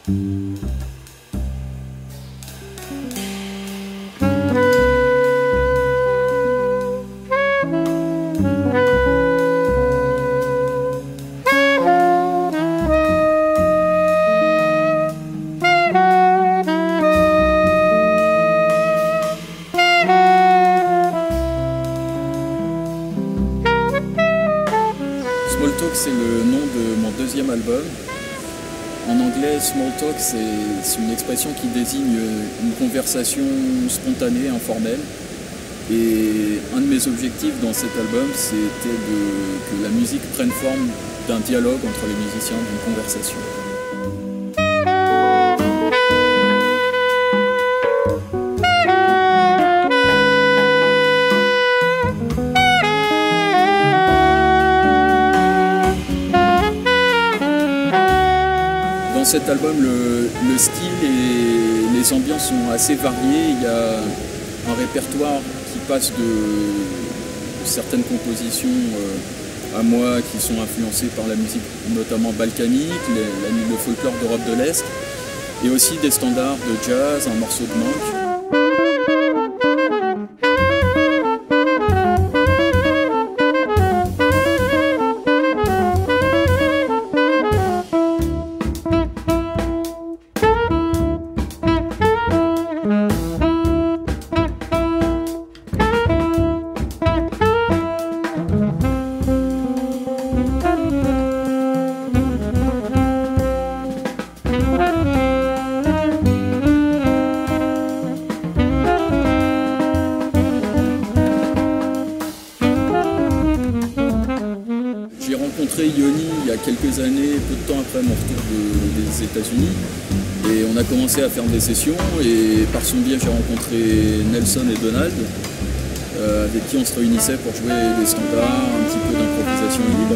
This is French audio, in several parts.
C'est le nom de mon deuxième album. En anglais, small talk, c'est une expression qui désigne une conversation spontanée, informelle. Et un de mes objectifs dans cet album, c'était que la musique prenne forme d'un dialogue entre les musiciens, d'une conversation. Dans cet album, le style et les ambiances sont assez variés. Il y a un répertoire qui passe de certaines compositions à moi qui sont influencées par la musique notamment balkanique, le folklore d'Europe de l'Est, et aussi des standards de jazz, un morceau de manque. J'ai rencontré Yoni il y a quelques années, peu de temps après mon retour des États-Unis, et on a commencé à faire des sessions, et par son biais j'ai rencontré Nelson et Donald, avec qui on se réunissait pour jouer des standards, un petit peu d'improvisation libre.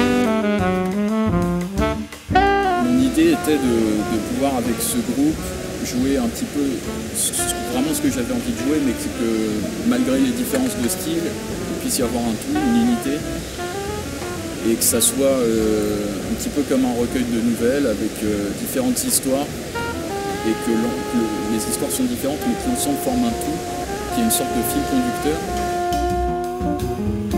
Mon idée était de pouvoir avec ce groupe jouer un petit peu vraiment ce que j'avais envie de jouer, mais que malgré les différences de style, il puisse y avoir un tout, une unité. Et que ça soit un petit peu comme un recueil de nouvelles avec différentes histoires, et que les histoires sont différentes mais qui ensemble forment un tout, qui est une sorte de fil conducteur.